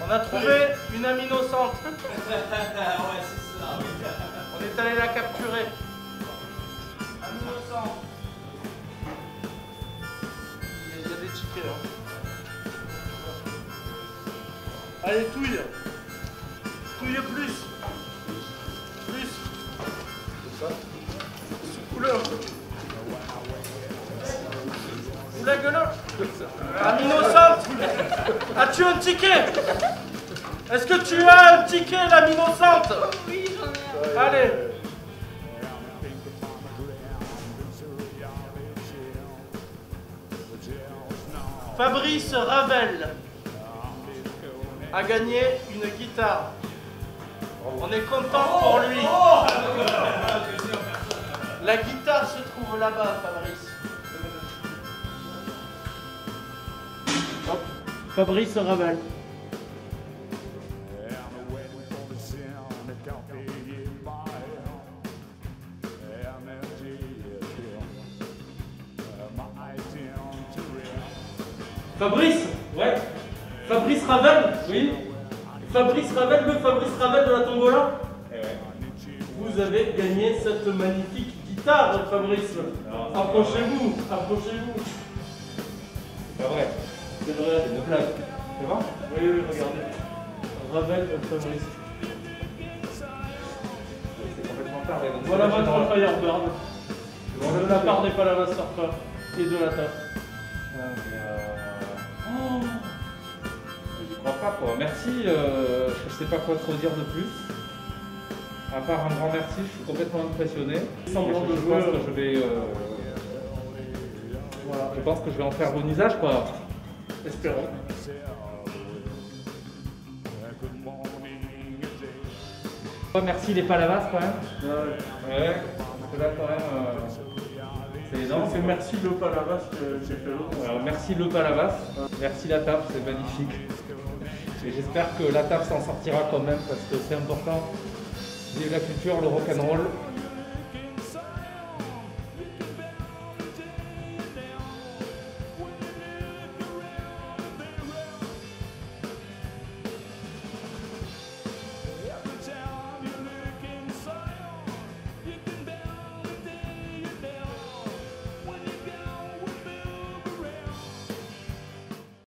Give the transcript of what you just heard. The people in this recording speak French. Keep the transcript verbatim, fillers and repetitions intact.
On a trouvé une aminosante. Ouais, c'est ça. On est allé la capturer. Aminosante. Il y a, il y a des tickets. Hein. Allez, touille. Touille plus. Plus. C'est ça. Sous couleur. Sous la gueule. Aminosante. As-tu un ticket? Est-ce que tu as un ticket, l'aminosante? Oui, j'en ai un. Allez. Fabrice Ravel a gagné une guitare. On est content pour lui. La guitare se trouve là-bas, Fabrice. Hop. Fabrice Ravel. Fabrice? Ouais. Fabrice Ravel? Oui. Fabrice Ravel, le Fabrice Ravel de la tombola? Eh ouais. Vous avez gagné cette magnifique guitare, Fabrice. Approchez-vous, approchez-vous. C'est pas vrai. C'est vrai. C'est une blague. C'est vrai? Oui, oui, regardez. Ravel, Fabrice. C'est complètement taré. Voilà votre Firebird. De la part des Palavas Surfer et de la taf. Oh, j'y crois pas quoi. Merci, euh, je sais pas quoi trop dire de plus. À part un grand merci, je suis complètement impressionné. Semblant je, de je jouer, pense que je vais, euh, voilà, je pense que je vais en faire bon usage quoi. Espérons. Oh, merci les Palavas quand même. Ouais. Ouais, parce que là quand même. Euh, C'est énorme. C'est merci le Palavas que j'ai fait l'autre. Alors, merci le Palavas, merci la table, c'est magnifique. Et j'espère que la table s'en sortira quand même parce que c'est important. Vive la culture, le rock'n'roll.